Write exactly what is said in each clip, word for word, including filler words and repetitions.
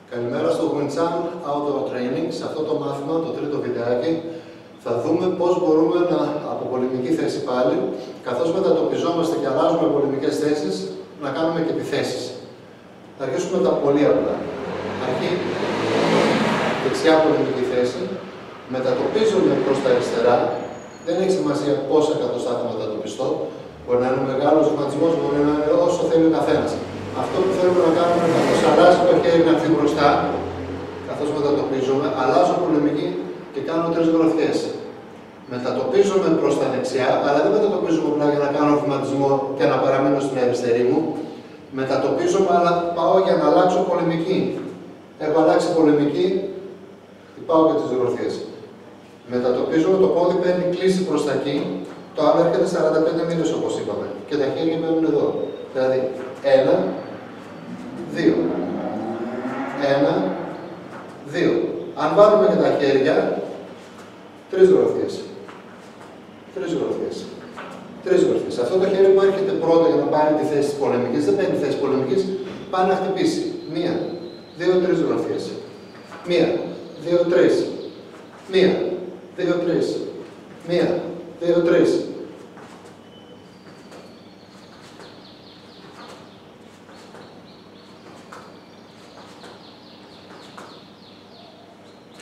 Καλημέρα στο Winchan Outdoor Training. Σε αυτό το μάθημα, το τρίτο βιντεάκι, θα δούμε πώς μπορούμε να, από πολεμική θέση πάλι, καθώς μετατοπιζόμαστε και αλλάζουμε πολεμικές θέσεις, να κάνουμε και επιθέσεις. Θα αρχίσουμε τα πολύ απλά. Αρχή, δεξιά πολεμική θέση, μετατοπίζομαι προς τα αριστερά. Δεν έχει σημασία πόσα εκατοστά θα μετατοπιστώ. Μπορεί να είναι μεγάλος βηματισμός, μπορεί να είναι όσο θέλει ο καθένας. Αυτό που θέλουμε να κάνουμε είναι καθώς αλλάζει το χέρι να έρθει μπροστά, καθώς μετατοπίζομαι, αλλάζω πολεμική και κάνω τρεις γροθιές. Μετατοπίζομαι προς τα δεξιά, αλλά δεν μετατοπίζομαι απλά για να κάνω βηματισμό και να παραμείνω στην αριστερή μου. Μετατοπίζομαι, αλλά πάω για να αλλάξω πολεμική. Έχω αλλάξει πολεμική, πάω και τις γροθιές. Μετατοπίζομαι, το πόδι παίρνει κλίση προς τα εκεί, το άλλο έρχεται σαράντα πέντε μοίρες όπως είπαμε. Και τα χέρια μένουν εδώ. Δηλαδή, ένα, δύο. Ένα, δύο. Αν βάλουμε και τα χέρια, τρεις γροθιές. Τρεις γροθιές. Τρεις γροθιές. Αυτό το χέρι που έρχεται πρώτο για να πάρει τη θέση της πολεμικής, δεν παίρνει τη θέση της πολεμικής, πάει να χτυπήσει. Μία, δύο, τρεις γροθιές. Μία, δύο, τρεις. Μία, δύο, τρεις. Μία, δύο, τρεις.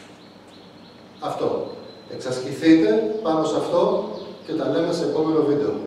Αυτό. Εξασκηθείτε πάνω σε αυτό και τα λέμε σε επόμενο βίντεο.